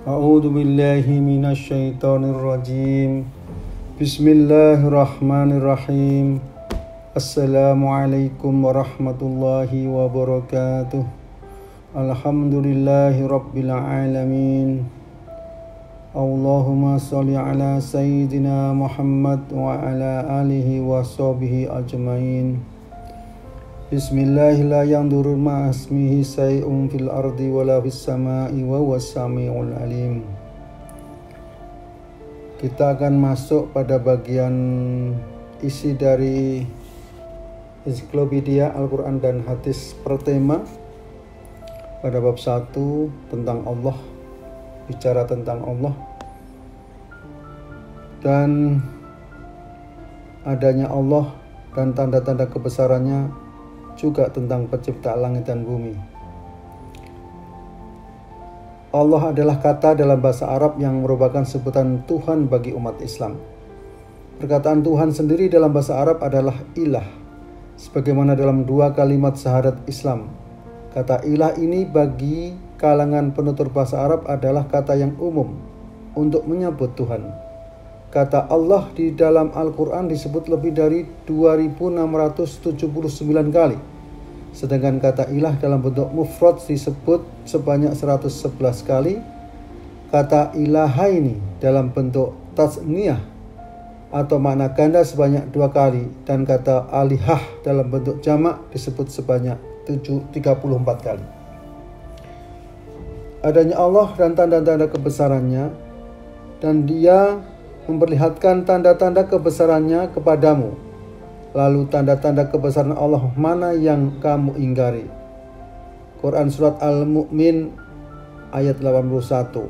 A'udzu billahi minasyaitonir rajim. Bismillahirrahmanirrahim. Assalamualaikum warahmatullahi wabarakatuh. Alhamdulillahi rabbil alamin. Allahumma sholli ala sayyidina Muhammad wa ala alihi wa sahbihi ajmain. Bismillah la yandurru ma'asmihi say'un fil ardi wala fis sama'i wa huwas sami'ul alim. Kita akan masuk pada bagian isi dari Ensiklopedia Al-Quran dan Hadis per tema pada bab 1 tentang Allah, bicara tentang Allah dan adanya Allah dan tanda-tanda kebesarannya, juga tentang pencipta langit dan bumi. Allah adalah kata dalam bahasa Arab yang merupakan sebutan Tuhan bagi umat Islam. Perkataan Tuhan sendiri dalam bahasa Arab adalah ilah, sebagaimana dalam dua kalimat syahadat Islam. Kata ilah ini bagi kalangan penutur bahasa Arab adalah kata yang umum untuk menyebut Tuhan. Kata Allah di dalam Al-Quran disebut lebih dari 2679 kali. Sedangkan kata ilah dalam bentuk mufrad disebut sebanyak 111 kali. Kata ilahaini dalam bentuk tasniyah atau makna ganda sebanyak 2 kali. Dan kata alihah dalam bentuk jamak disebut sebanyak 34 kali. Adanya Allah dan tanda-tanda kebesarannya, dan Dia memperlihatkan tanda-tanda kebesarannya kepadamu. Lalu tanda-tanda kebesaran Allah mana yang kamu ingkari? Quran Surat Al-Mu'min ayat 81.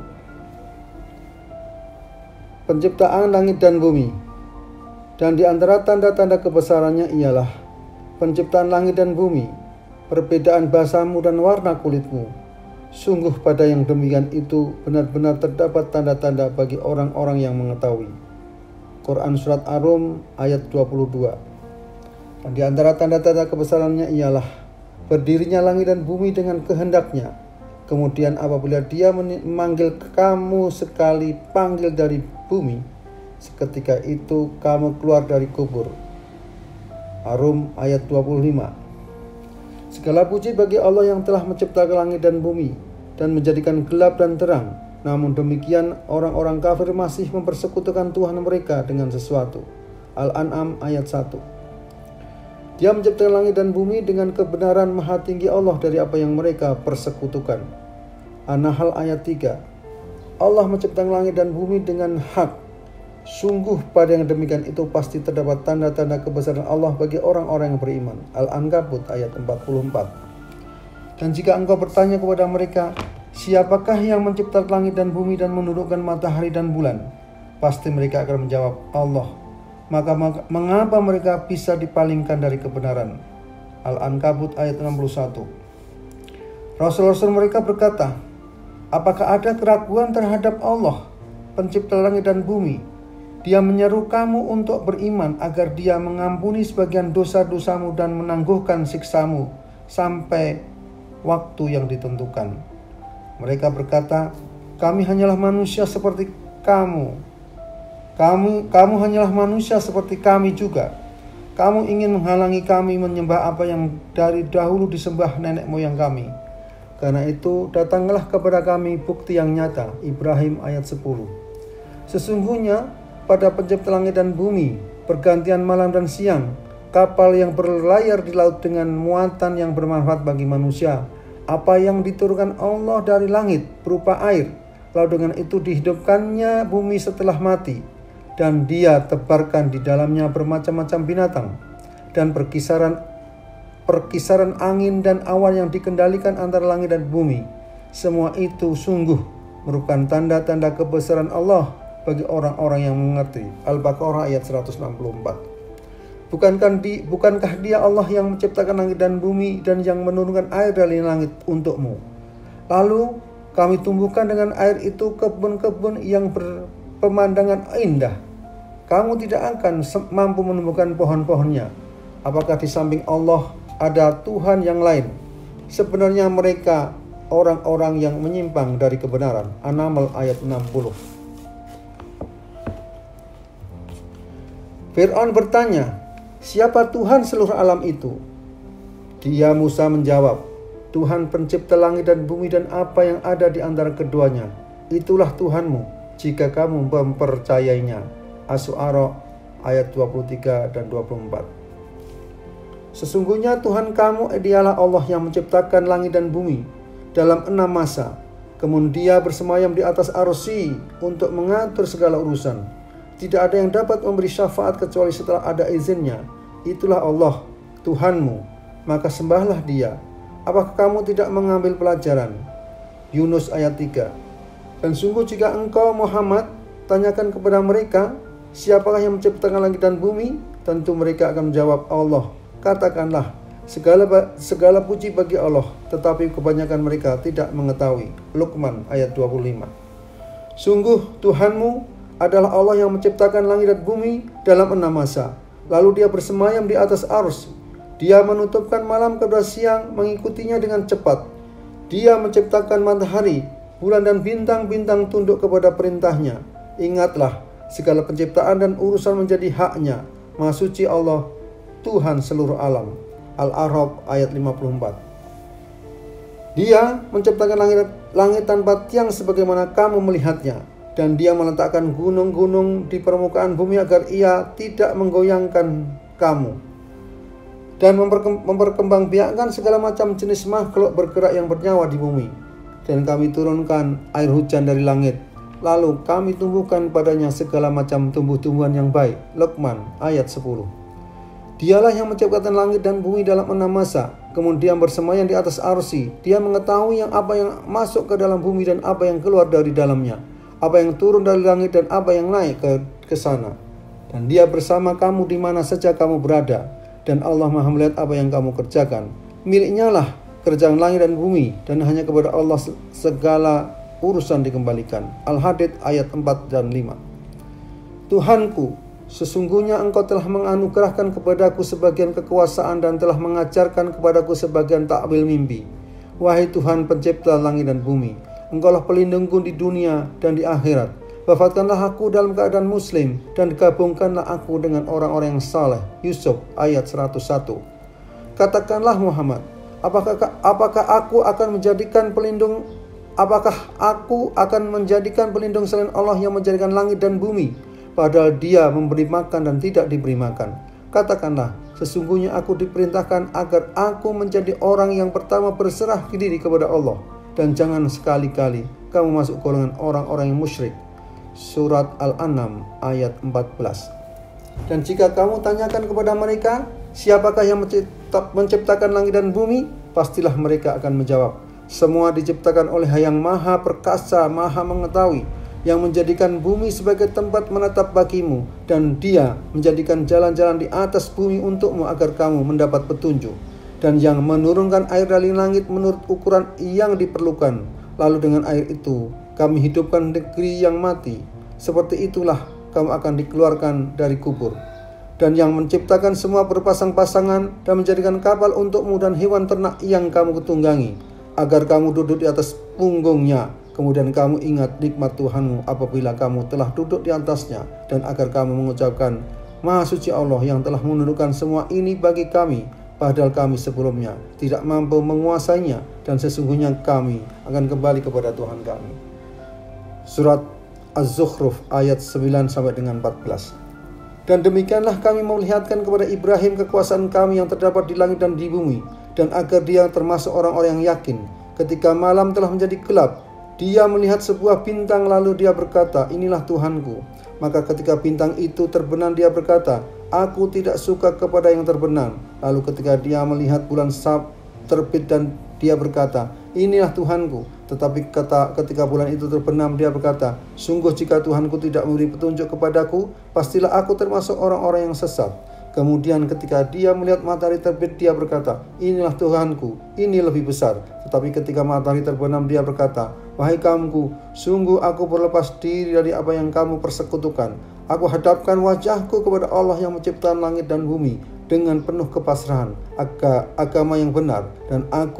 Penciptaan langit dan bumi. Dan di antara tanda-tanda kebesarannya ialah penciptaan langit dan bumi, perbedaan bahasamu dan warna kulitmu. Sungguh pada yang demikian itu benar-benar terdapat tanda-tanda bagi orang-orang yang mengetahui. Quran Surat Ar-Rum ayat 22. Dan di antara tanda-tanda kebesarannya ialah berdirinya langit dan bumi dengan kehendaknya. Kemudian apabila Dia memanggil kamu sekali panggil dari bumi, seketika itu kamu keluar dari kubur. Ar-Rum ayat 25. Segala puji bagi Allah yang telah menciptakan langit dan bumi dan menjadikan gelap dan terang. Namun demikian orang-orang kafir masih mempersekutukan Tuhan mereka dengan sesuatu. Al-An'am ayat 1. Dia menciptakan langit dan bumi dengan kebenaran maha tinggi Allah dari apa yang mereka persekutukan. An-Nahl ayat 3. Allah menciptakan langit dan bumi dengan hak. Sungguh pada yang demikian itu pasti terdapat tanda-tanda kebesaran Allah bagi orang-orang yang beriman. Al-Ankabut ayat 44. Dan jika engkau bertanya kepada mereka, siapakah yang menciptakan langit dan bumi dan menundukkan matahari dan bulan? Pasti mereka akan menjawab, Allah. Maka mengapa mereka bisa dipalingkan dari kebenaran? Al-Ankabut ayat 61. Rasul-rasul mereka berkata, apakah ada keraguan terhadap Allah, pencipta langit dan bumi? Dia menyeru kamu untuk beriman agar Dia mengampuni sebagian dosa-dosamu dan menangguhkan siksamu sampai waktu yang ditentukan. Mereka berkata, kami hanyalah manusia seperti kamu. Kamu hanyalah manusia seperti kami juga. Kamu ingin menghalangi kami menyembah apa yang dari dahulu disembah nenek moyang kami. Karena itu datanglah kepada kami bukti yang nyata. Ibrahim ayat 10. Sesungguhnya pada pencipta langit dan bumi, pergantian malam dan siang, kapal yang berlayar di laut dengan muatan yang bermanfaat bagi manusia, apa yang diturunkan Allah dari langit berupa air, lalu dengan itu dihidupkannya bumi setelah mati, dan Dia tebarkan di dalamnya bermacam-macam binatang, dan perkisaran angin dan awan yang dikendalikan antara langit dan bumi. Semua itu sungguh merupakan tanda-tanda kebesaran Allah bagi orang-orang yang mengerti. Al-Baqarah ayat 164. Bukankah Dia Allah yang menciptakan langit dan bumi dan yang menurunkan air dari langit untukmu? Lalu kami tumbuhkan dengan air itu kebun-kebun yang berpemandangan indah. Kamu tidak akan mampu menumbuhkan pohon-pohonnya. Apakah di samping Allah ada Tuhan yang lain? Sebenarnya mereka orang-orang yang menyimpang dari kebenaran. An-Naml ayat 60. Fir'aun bertanya, siapa Tuhan seluruh alam itu? Dia Musa menjawab, Tuhan pencipta langit dan bumi dan apa yang ada di antara keduanya. Itulah Tuhanmu jika kamu mempercayainya. Asy-Syu'ara ayat 23 dan 24. Sesungguhnya Tuhan kamu dialah Allah yang menciptakan langit dan bumi dalam 6 masa. Kemudian Dia bersemayam di atas Arsy untuk mengatur segala urusan. Tidak ada yang dapat memberi syafaat kecuali setelah ada izinnya. Itulah Allah, Tuhanmu, maka sembahlah Dia. Apakah kamu tidak mengambil pelajaran? Yunus ayat 3. Dan sungguh jika engkau Muhammad tanyakan kepada mereka, siapakah yang menciptakan langit dan bumi? Tentu mereka akan menjawab, Allah. Katakanlah, segala puji bagi Allah, tetapi kebanyakan mereka tidak mengetahui. Luqman ayat 25. Sungguh Tuhanmu adalah Allah yang menciptakan langit dan bumi dalam 6 masa. Lalu Dia bersemayam di atas Arsy. Dia menutupkan malam kedua siang, mengikutinya dengan cepat. Dia menciptakan matahari, bulan dan bintang-bintang tunduk kepada perintahnya. Ingatlah, segala penciptaan dan urusan menjadi haknya. Maha suci Allah, Tuhan seluruh alam. Al-A'raf ayat 54. Dia menciptakan langit tanpa tiang sebagaimana kamu melihatnya. Dan Dia meletakkan gunung-gunung di permukaan bumi agar Ia tidak menggoyangkan kamu. Dan memperkembangbiakkan segala macam jenis makhluk bergerak yang bernyawa di bumi. Dan kami turunkan air hujan dari langit. Lalu kami tumbuhkan padanya segala macam tumbuh-tumbuhan yang baik. Luqman ayat 10. Dialah yang menciptakan langit dan bumi dalam 6 masa. Kemudian bersemayam di atas Arsy. Dia mengetahui apa yang masuk ke dalam bumi dan apa yang keluar dari dalamnya. Apa yang turun dari langit dan apa yang naik ke sana. Dan Dia bersama kamu di mana saja kamu berada. Dan Allah Maha melihat apa yang kamu kerjakan. Miliknya lah kerjaan langit dan bumi, dan hanya kepada Allah segala urusan dikembalikan. Al-Hadid ayat 4 dan 5. Tuhanku, sesungguhnya Engkau telah menganugerahkan kepadaku sebagian kekuasaan dan telah mengajarkan kepadaku sebagian takwil mimpi. Wahai Tuhan pencipta langit dan bumi, Engkaulah pelindungku di dunia dan di akhirat. Wafatkanlah aku dalam keadaan muslim dan gabungkanlah aku dengan orang-orang yang saleh. Yusuf ayat 101. Katakanlah Muhammad, apakah aku akan menjadikan pelindung selain Allah yang menjadikan langit dan bumi, padahal Dia memberi makan dan tidak diberi makan. Katakanlah, sesungguhnya aku diperintahkan agar aku menjadi orang yang pertama berserah diri kepada Allah, dan jangan sekali-kali kamu masuk golongan orang-orang yang musyrik. Surat Al-An'am ayat 14. Dan jika kamu tanyakan kepada mereka, siapakah yang menciptakan langit dan bumi? Pastilah mereka akan menjawab, semua diciptakan oleh Yang Maha Perkasa, Maha Mengetahui, yang menjadikan bumi sebagai tempat menetap bagimu, dan Dia menjadikan jalan-jalan di atas bumi untukmu agar kamu mendapat petunjuk, dan yang menurunkan air dari langit menurut ukuran yang diperlukan. Lalu dengan air itu kami hidupkan negeri yang mati. Seperti itulah kamu akan dikeluarkan dari kubur. Dan yang menciptakan semua berpasang-pasangan dan menjadikan kapal untukmu dan hewan ternak yang kamu tunggangi, agar kamu duduk di atas punggungnya. Kemudian kamu ingat nikmat Tuhanmu apabila kamu telah duduk di atasnya, dan agar kamu mengucapkan, Maha suci Allah yang telah menundukkan semua ini bagi kami, padahal kami sebelumnya tidak mampu menguasainya, dan sesungguhnya kami akan kembali kepada Tuhan kami. Surat Az-Zukhruf ayat 9 sampai dengan 14. Dan demikianlah kami melihatkan kepada Ibrahim kekuasaan kami yang terdapat di langit dan di bumi, dan agar dia termasuk orang-orang yang yakin. Ketika malam telah menjadi gelap, dia melihat sebuah bintang, lalu dia berkata, inilah Tuhanku. Maka ketika bintang itu terbenam, dia berkata, aku tidak suka kepada yang terbenam. Lalu ketika dia melihat bulan terbit, dan dia berkata, inilah Tuhanku. Tetapi ketika bulan itu terbenam, dia berkata, sungguh jika Tuhanku tidak memberi petunjuk kepadaku, pastilah aku termasuk orang-orang yang sesat. Kemudian ketika dia melihat matahari terbit, dia berkata, inilah Tuhanku, ini lebih besar. Tetapi ketika matahari terbenam, dia berkata, wahai kaumku, sungguh aku berlepas diri dari apa yang kamu persekutukan. Aku hadapkan wajahku kepada Allah yang menciptakan langit dan bumi dengan penuh kepasrahan, agama yang benar, dan aku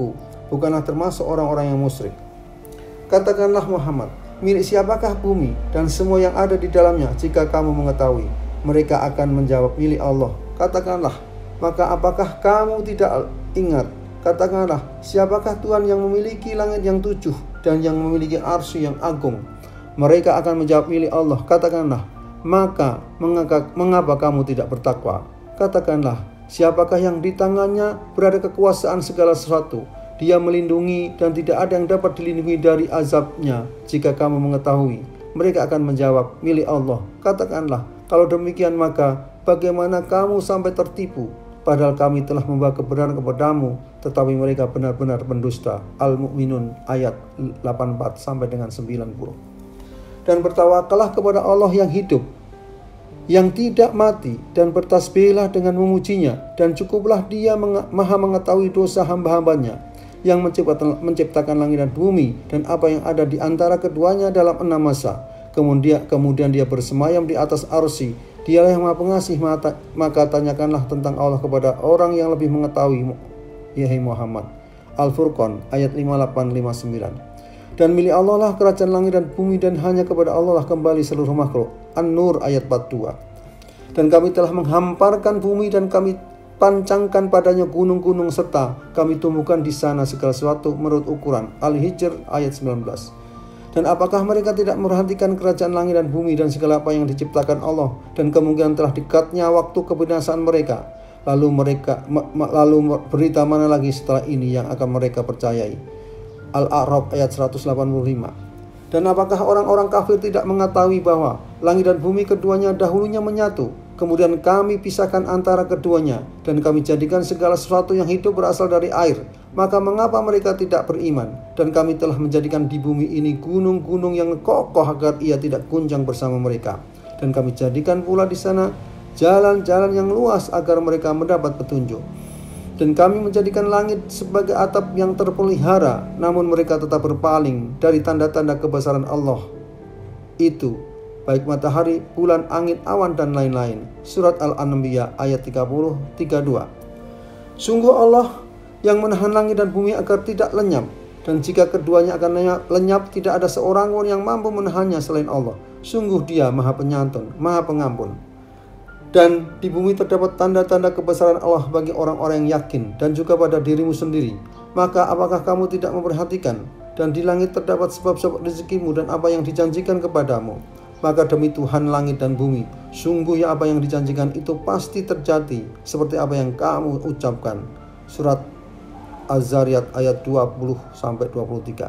bukanlah termasuk orang-orang yang musyrik. Katakanlah Muhammad, milik siapakah bumi dan semua yang ada di dalamnya jika kamu mengetahui? Mereka akan menjawab, milik Allah. Katakanlah, maka apakah kamu tidak ingat? Katakanlah, siapakah Tuhan yang memiliki langit yang 7 dan yang memiliki arsy yang agung? Mereka akan menjawab, milik Allah. Katakanlah, maka mengapa kamu tidak bertakwa? Katakanlah, siapakah yang di tangannya berada kekuasaan segala sesuatu? Dia melindungi dan tidak ada yang dapat dilindungi dari azabnya jika kamu mengetahui. Mereka akan menjawab, milik Allah. Katakanlah, kalau demikian maka bagaimana kamu sampai tertipu? Padahal kami telah membawa kebenaran kepadamu, tetapi mereka benar-benar pendusta. Al-Mu'minun ayat 84 sampai dengan 90. Dan bertawakallah kepada Allah yang hidup, yang tidak mati, dan bertasbihlah dengan memujinya, dan cukuplah Dia maha mengetahui dosa hamba-hambanya, yang menciptakan langit dan bumi dan apa yang ada di antara keduanya dalam 6 masa. Kemudian Dia bersemayam di atas arsy. Dialah yang maha pengasih, maka tanyakanlah tentang Allah kepada orang yang lebih mengetahui, yaitu Muhammad. Al-Furqan ayat 58-59. Dan milik Allah lah kerajaan langit dan bumi, dan hanya kepada Allah lah kembali seluruh makhluk. An-Nur ayat 42. Dan kami telah menghamparkan bumi dan kami pancangkan padanya gunung-gunung serta kami tumbuhkan di sana segala sesuatu menurut ukuran. Al-Hijr ayat 19. Dan apakah mereka tidak memperhatikan kerajaan langit dan bumi dan segala apa yang diciptakan Allah, dan kemungkinan telah dekatnya waktu kebinasaan mereka? Lalu berita mana lagi setelah ini yang akan mereka percayai? Al-A'raf ayat 185. Dan apakah orang-orang kafir tidak mengetahui bahwa langit dan bumi keduanya dahulunya menyatu, kemudian kami pisahkan antara keduanya, dan kami jadikan segala sesuatu yang hidup berasal dari air? Maka mengapa mereka tidak beriman? Dan kami telah menjadikan di bumi ini gunung-gunung yang kokoh agar ia tidak goncang bersama mereka. Dan kami jadikan pula di sana jalan-jalan yang luas agar mereka mendapat petunjuk. Dan kami menjadikan langit sebagai atap yang terpelihara, namun mereka tetap berpaling dari tanda-tanda kebesaran Allah itu, baik matahari, bulan, angin, awan, dan lain-lain. Surat Al-Anbiya ayat 30-32. Sungguh Allah yang menahan langit dan bumi agar tidak lenyap, dan jika keduanya akan lenyap, tidak ada seorang pun yang mampu menahannya selain Allah. Sungguh Dia maha penyantun, maha pengampun. Dan di bumi terdapat tanda-tanda kebesaran Allah bagi orang-orang yang yakin, dan juga pada dirimu sendiri. Maka apakah kamu tidak memperhatikan? Dan di langit terdapat sebab-sebab rezekimu dan apa yang dijanjikan kepadamu. Maka demi Tuhan langit dan bumi, sungguh ya apa yang dijanjikan itu pasti terjadi, seperti apa yang kamu ucapkan. Surat Az-Zariyat ayat 20-23.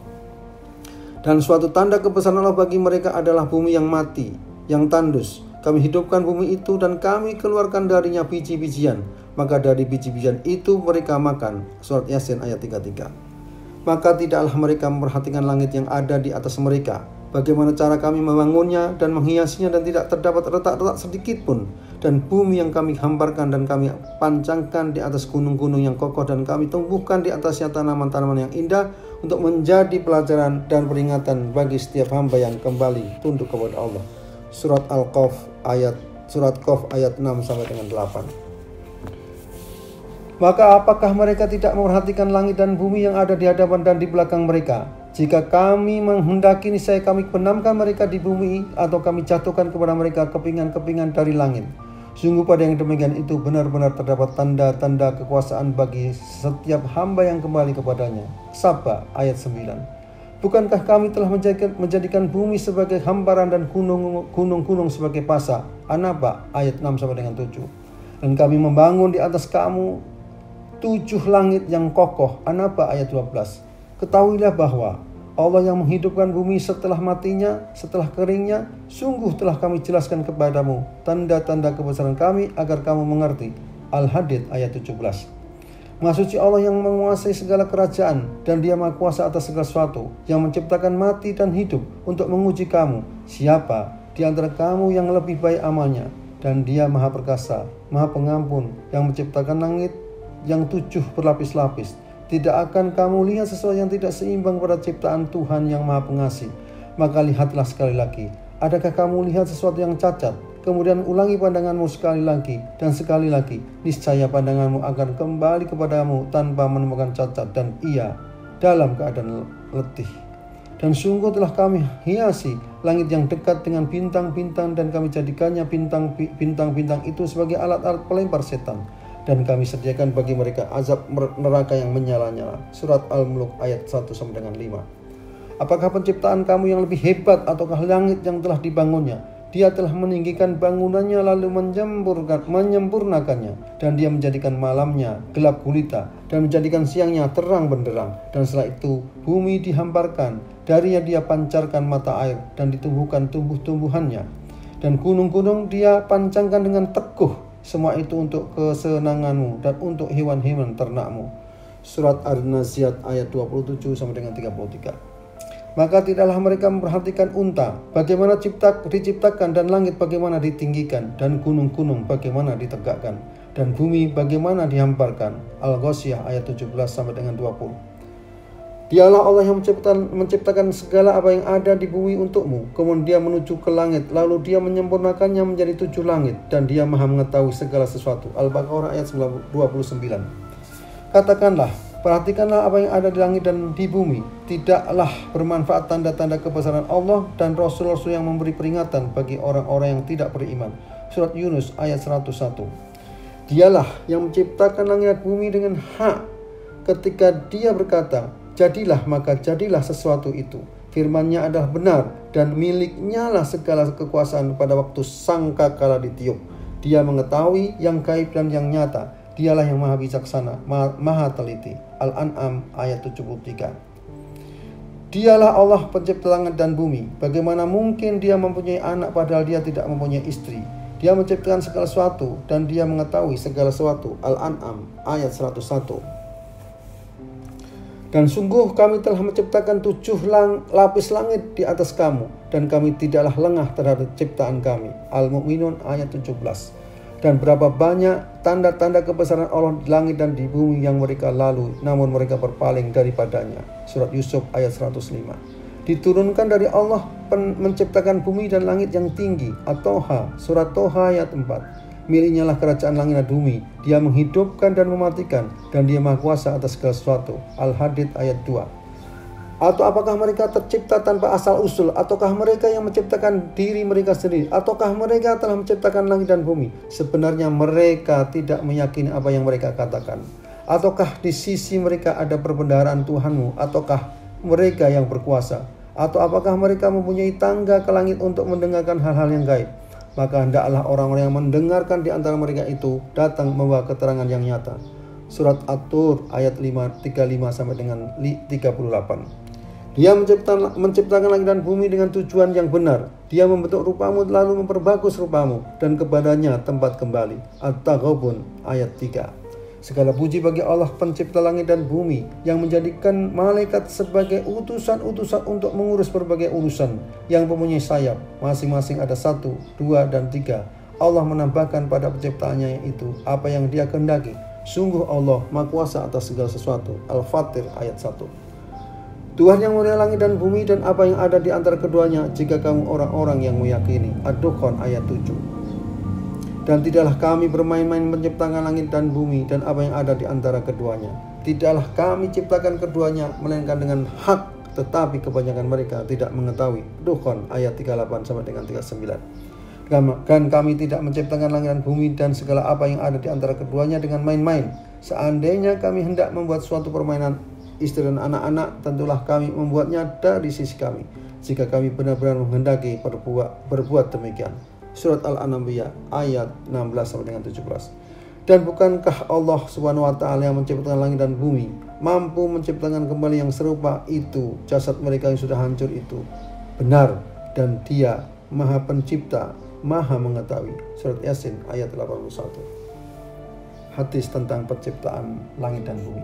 Dan suatu tanda kebesaran Allah bagi mereka adalah bumi yang mati, yang tandus. Kami hidupkan bumi itu dan kami keluarkan darinya biji-bijian, maka dari biji-bijian itu mereka makan. Surat Yasin ayat 33. Maka tidaklah mereka memperhatikan langit yang ada di atas mereka, bagaimana cara kami membangunnya dan menghiasinya, dan tidak terdapat retak-retak sedikit pun. Dan bumi yang kami hamparkan dan kami pancangkan di atas gunung-gunung yang kokoh, dan kami tumbuhkan di atasnya tanaman-tanaman yang indah untuk menjadi pelajaran dan peringatan bagi setiap hamba yang kembali tunduk kepada Allah. Surat Al-Qaf ayat 6-8. Maka apakah mereka tidak memperhatikan langit dan bumi yang ada di hadapan dan di belakang mereka? Jika kami menghendaki, niscaya kami benamkan mereka di bumi, atau kami jatuhkan kepada mereka kepingan-kepingan dari langit. Sungguh pada yang demikian itu benar-benar terdapat tanda-tanda kekuasaan bagi setiap hamba yang kembali kepadanya. Saba ayat 9. Bukankah kami telah menjadikan bumi sebagai hamparan dan gunung-gunung sebagai pasa? An-Naba ayat 6-7. Dan kami membangun di atas kamu 7 langit yang kokoh. An-Naba ayat 12. Ketahuilah bahwa Allah yang menghidupkan bumi setelah matinya, setelah keringnya, sungguh telah kami jelaskan kepadamu tanda-tanda kebesaran kami agar kamu mengerti. Al-Hadid ayat 17. Maha suci Allah yang menguasai segala kerajaan, dan Dia maha kuasa atas segala sesuatu, yang menciptakan mati dan hidup untuk menguji kamu, siapa di antara kamu yang lebih baik amalnya. Dan Dia maha perkasa, maha pengampun, yang menciptakan langit yang 7 berlapis-lapis. Tidak akan kamu lihat sesuatu yang tidak seimbang pada ciptaan Tuhan yang maha pengasih. Maka lihatlah sekali lagi, adakah kamu lihat sesuatu yang cacat? kemudian ulangi pandanganmu sekali lagi dan sekali lagi, niscaya pandanganmu akan kembali kepadamu tanpa menemukan cacat dan ia dalam keadaan letih. Dan sungguh telah kami hiasi langit yang dekat dengan bintang-bintang dan kami jadikannya bintang-bintang itu sebagai alat-alat pelempar setan. Dan kami sediakan bagi mereka azab neraka yang menyala-nyala. Surat Al-Mulk ayat 1-5. Apakah penciptaan kamu yang lebih hebat ataukah langit yang telah dibangunnya? Dia telah meninggikan bangunannya lalu menyempurnakannya, dan dia menjadikan malamnya gelap gulita dan menjadikan siangnya terang benderang. Dan setelah itu bumi dihamparkan, darinya dia pancarkan mata air dan ditumbuhkan tumbuh-tumbuhannya, dan gunung-gunung dia pancangkan dengan teguh. Semua itu untuk kesenanganmu dan untuk hewan-hewan ternakmu. Surat An-Naziat ayat 27-33. Maka tidaklah mereka memperhatikan unta, bagaimana diciptakan, dan langit bagaimana ditinggikan, dan gunung-gunung bagaimana ditegakkan, dan bumi bagaimana dihamparkan. Al-Ghasyiyah ayat 17-20. Dialah Allah yang menciptakan segala apa yang ada di bumi untukmu, kemudian dia menuju ke langit, lalu dia menyempurnakannya menjadi 7 langit, dan dia maha mengetahui segala sesuatu. Al-Baqarah ayat 29. Katakanlah, perhatikanlah apa yang ada di langit dan di bumi. Tidaklah bermanfaat tanda-tanda kebesaran Allah dan Rasul-Rasul yang memberi peringatan bagi orang-orang yang tidak beriman. Surat Yunus ayat 101. Dialah yang menciptakan langit dan bumi dengan hak. Ketika dia berkata, jadilah, maka jadilah sesuatu itu. Firman-Nya adalah benar dan miliknya lah segala kekuasaan pada waktu sangkakala ditiup. Dia mengetahui yang gaib dan yang nyata. Dialah yang maha bijaksana, maha teliti. Al-An'am ayat 73. Dialah Allah pencipta langit dan bumi. Bagaimana mungkin dia mempunyai anak padahal dia tidak mempunyai istri? Dia menciptakan segala sesuatu dan dia mengetahui segala sesuatu. Al-An'am ayat 101. Dan sungguh kami telah menciptakan 7 lapis langit di atas kamu, dan kami tidaklah lengah terhadap ciptaan kami. Al-Mu'minun ayat 17. Dan berapa banyak tanda-tanda kebesaran Allah di langit dan di bumi yang mereka lalui, namun mereka berpaling daripadanya. Surat Yusuf ayat 105. Diturunkan dari Allah menciptakan bumi dan langit yang tinggi. At-Toha, surat Toha ayat 4. Miliknya lah kerajaan langit dan bumi. Dia menghidupkan dan mematikan, dan dia maha kuasa atas segala sesuatu. Al-Hadid ayat 2. Atau apakah mereka tercipta tanpa asal usul? Ataukah mereka yang menciptakan diri mereka sendiri? Ataukah mereka telah menciptakan langit dan bumi? Sebenarnya mereka tidak meyakini apa yang mereka katakan. Ataukah di sisi mereka ada perbendaharaan Tuhanmu? Ataukah mereka yang berkuasa? Atau apakah mereka mempunyai tangga ke langit untuk mendengarkan hal-hal yang gaib? Maka hendaklah orang-orang yang mendengarkan di antara mereka itu datang membawa keterangan yang nyata. Surat At-Tur ayat 35 sampai dengan 38. Dia menciptakan langit dan bumi dengan tujuan yang benar. Dia membentuk rupamu lalu memperbagus rupamu, dan kepadanya tempat kembali. At-Taghabun ayat 3. Segala puji bagi Allah pencipta langit dan bumi, yang menjadikan malaikat sebagai utusan-utusan untuk mengurus berbagai urusan, yang mempunyai sayap, masing-masing ada 1, 2, dan 3. Allah menambahkan pada penciptaannya itu apa yang dia kehendaki. Sungguh Allah maha kuasa atas segala sesuatu. Al-Fatir ayat 1. Tuhan yang mulia langit dan bumi dan apa yang ada di antara keduanya, jika kamu orang-orang yang meyakini. Ad-Dukhan ayat 7. Dan tidaklah kami bermain-main menciptakan langit dan bumi dan apa yang ada di antara keduanya. Tidaklah kami ciptakan keduanya melainkan dengan hak, tetapi kebanyakan mereka tidak mengetahui. Dukhan ayat 38 sampai dengan 39. Dan kami tidak menciptakan langit dan bumi dan segala apa yang ada di antara keduanya dengan main-main. Seandainya kami hendak membuat suatu permainan, istri dan anak-anak, tentulah kami membuatnya dari sisi kami, jika kami benar-benar menghendaki berbuat demikian. Surat Al-Anbiya ayat 16-17. Dan bukankah Allah Subhanahu wa Ta'ala yang menciptakan langit dan bumi, mampu menciptakan kembali yang serupa itu jasad mereka yang sudah hancur itu? Benar, dan Dia Maha Pencipta, Maha Mengetahui. Surat Yasin ayat 81. Hadis tentang penciptaan langit dan bumi.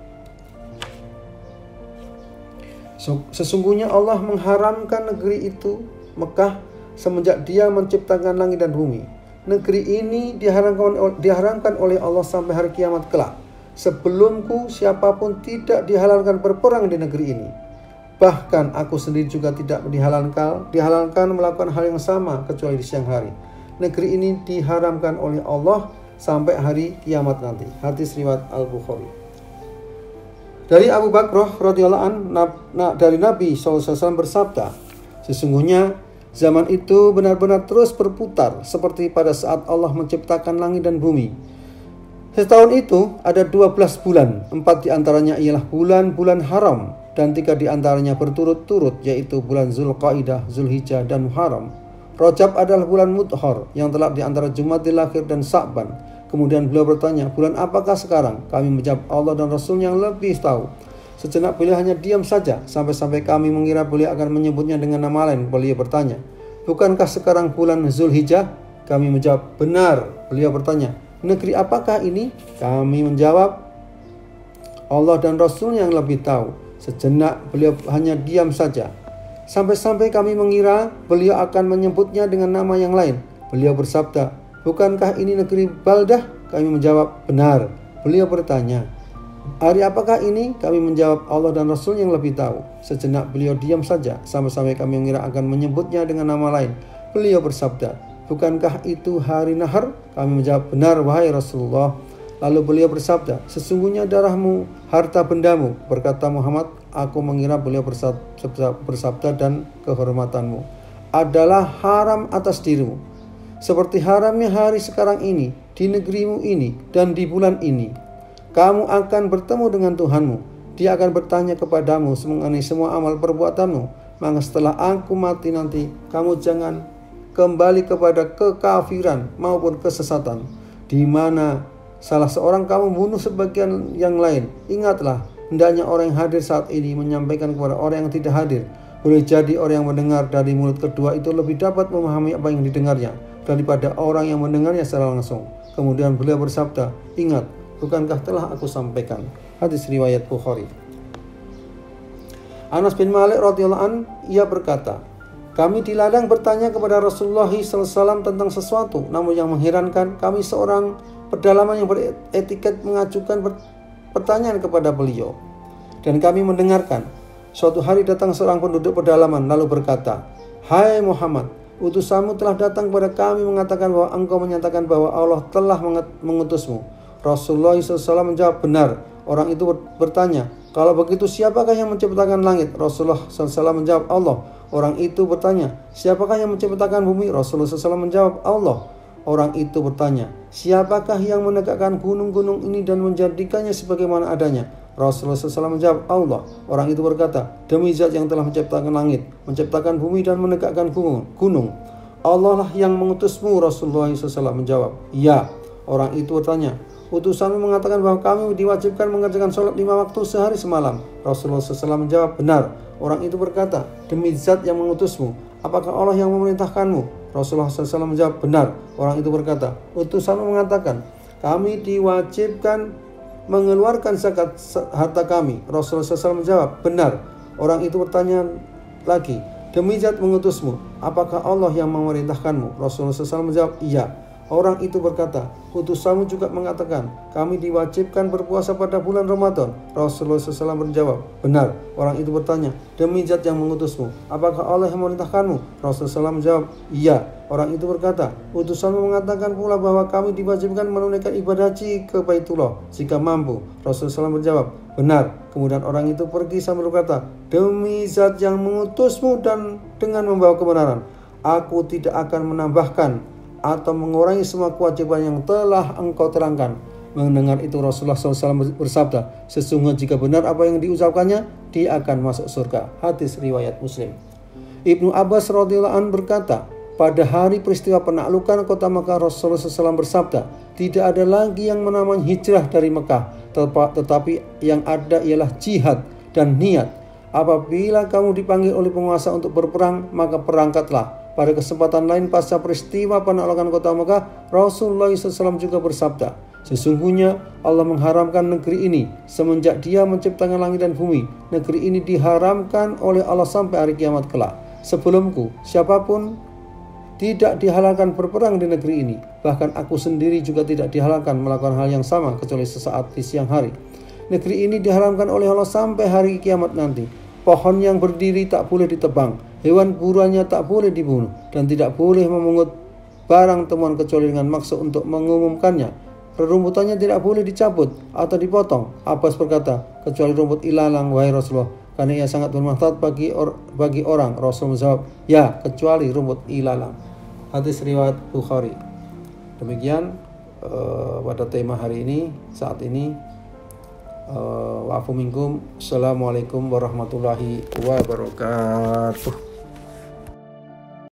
Sesungguhnya Allah mengharamkan negeri itu, Mekah, semenjak Dia menciptakan langit dan bumi. Negeri ini diharamkan oleh Allah sampai hari kiamat kelak. Sebelumku siapapun tidak dihalalkan berperang di negeri ini. Bahkan aku sendiri juga tidak dihalalkan melakukan hal yang sama kecuali di siang hari. Negeri ini diharamkan oleh Allah sampai hari kiamat nanti. Hadis riwayat Al-Bukhari. Dari Abu Bakrah radhiyallahu an, dari Nabi SAW bersabda, sesungguhnya zaman itu benar-benar terus berputar seperti pada saat Allah menciptakan langit dan bumi. Setahun itu ada 12 bulan, 4 diantaranya ialah bulan-bulan haram dan 3 diantaranya berturut-turut, yaitu bulan Zulqaidah, Zulhijjah, dan Muharram. Rajab adalah bulan Mudhar yang terletak di antara Jumadil Akhir dan Sa'ban. Kemudian beliau bertanya, bulan apakah sekarang? Kami menjawab, Allah dan Rasul yang lebih tahu. Sejenak beliau hanya diam saja, sampai-sampai kami mengira beliau akan menyebutnya dengan nama lain. Beliau bertanya, bukankah sekarang bulan Zulhijjah? Kami menjawab, benar. Beliau bertanya, negeri apakah ini? Kami menjawab, Allah dan Rasul yang lebih tahu. Sejenak beliau hanya diam saja, sampai-sampai kami mengira beliau akan menyebutnya dengan nama yang lain. Beliau bersabda, bukankah ini negeri Baldah? Kami menjawab, benar. Beliau bertanya, hari apakah ini? Kami menjawab, Allah dan Rasul yang lebih tahu. Sejenak beliau diam saja, sampai-sampai kami mengira akan menyebutnya dengan nama lain. Beliau bersabda, bukankah itu hari Nahar? Kami menjawab, benar wahai Rasulullah. Lalu beliau bersabda, sesungguhnya darahmu, harta bendamu. Berkata Muhammad, aku mengira beliau bersabda, dan kehormatanmu adalah haram atas dirimu, seperti haramnya hari sekarang ini, di negerimu ini, dan di bulan ini. Kamu akan bertemu dengan Tuhanmu. Dia akan bertanya kepadamu mengenai semua amal perbuatanmu. Maka setelah aku mati nanti, kamu jangan kembali kepada kekafiran maupun kesesatan, di mana salah seorang kamu bunuh sebagian yang lain. Ingatlah, hendaknya orang yang hadir saat ini menyampaikan kepada orang yang tidak hadir. Boleh jadi orang yang mendengar dari mulut kedua itu lebih dapat memahami apa yang didengarnya daripada orang yang mendengarnya secara langsung. Kemudian beliau bersabda, ingat, bukankah telah aku sampaikan? Hadis riwayat Bukhari. Anas bin Malik radhiyallahu an, ia berkata, kami diladang bertanya kepada Rasulullah SAW tentang sesuatu. Namun yang mengherankan, kami seorang pedalaman yang beretiket mengajukan pertanyaan kepada beliau, dan kami mendengarkan. Suatu hari datang seorang penduduk pedalaman lalu berkata, hai Muhammad, utusanmu telah datang kepada kami mengatakan bahwa engkau menyatakan bahwa Allah telah mengutusmu. Rasulullah SAW menjawab, benar. Orang itu bertanya, kalau begitu siapakah yang menciptakan langit? Rasulullah SAW menjawab, Allah. Orang itu bertanya, siapakah yang menciptakan bumi? Rasulullah SAW menjawab, Allah. Orang itu bertanya, siapakah yang menegakkan gunung-gunung ini dan menjadikannya sebagaimana adanya? Rasulullah SAW menjawab, Allah. Orang itu berkata, demi zat yang telah menciptakan langit, menciptakan bumi dan menegakkan gunung, Allah lah yang mengutusmu. Rasulullah SAW menjawab, ya. Orang itu bertanya, utusanmu mengatakan bahwa kami diwajibkan mengerjakan sholat 5 waktu sehari semalam. Rasulullah SAW menjawab, benar. Orang itu berkata, demi zat yang mengutusmu, apakah Allah yang memerintahkanmu? Rasulullah SAW menjawab, benar. Orang itu berkata, utusanmu mengatakan, kami diwajibkan mengeluarkan zakat harta kami. Rasulullah SAW menjawab, benar. Orang itu bertanya lagi, demi zat mengutusmu, apakah Allah yang memerintahkanmu? Rasulullah SAW menjawab, iya. Orang itu berkata, utusanmu juga mengatakan, kami diwajibkan berpuasa pada bulan Ramadan. Rasulullah SAW menjawab, benar. Orang itu bertanya, demi zat yang mengutusmu, apakah Allah yang memerintahkanmu? Rasulullah SAW menjawab, iya. Orang itu berkata, utusanmu mengatakan pula bahwa kami diwajibkan menunaikan ibadah haji ke Baitullah jika mampu. Rasulullah SAW menjawab, benar. Kemudian orang itu pergi sambil berkata, demi zat yang mengutusmu dan dengan membawa kebenaran, aku tidak akan menambahkan atau mengurangi semua kewajiban yang telah engkau terangkan. Mendengar itu Rasulullah SAW bersabda, sesungguhnya jika benar apa yang diucapkannya, dia akan masuk surga. Hadis riwayat Muslim. Ibnu Abbas radhiyallahu anhu berkata, pada hari peristiwa penaklukan kota Mekah, Rasulullah SAW bersabda, tidak ada lagi yang menamai hijrah dari Mekah, tetapi yang ada ialah jihad dan niat. Apabila kamu dipanggil oleh penguasa untuk berperang, maka berangkatlah. Pada kesempatan lain pasca peristiwa penaklukan kota Mekah, Rasulullah SAW juga bersabda, sesungguhnya Allah mengharamkan negeri ini semenjak Dia menciptakan langit dan bumi. Negeri ini diharamkan oleh Allah sampai hari kiamat kelak. Sebelumku, siapapun tidak dihalalkan berperang di negeri ini. Bahkan aku sendiri juga tidak dihalalkan melakukan hal yang sama kecuali sesaat di siang hari. Negeri ini diharamkan oleh Allah sampai hari kiamat nanti. Pohon yang berdiri tak boleh ditebang, hewan buruannya tak boleh dibunuh, dan tidak boleh memungut barang temuan kecuali dengan maksud untuk mengumumkannya. Rerumputannya tidak boleh dicabut atau dipotong. Abbas berkata, kecuali rumput ilalang, wahai Rasulullah, karena ia sangat bermanfaat bagi orang. Rasul menjawab, ya, kecuali rumput ilalang. Hadis riwayat Bukhari. Demikian pada tema hari ini, saat ini. Wa'afu minkum. Assalamualaikum warahmatullahi wabarakatuh.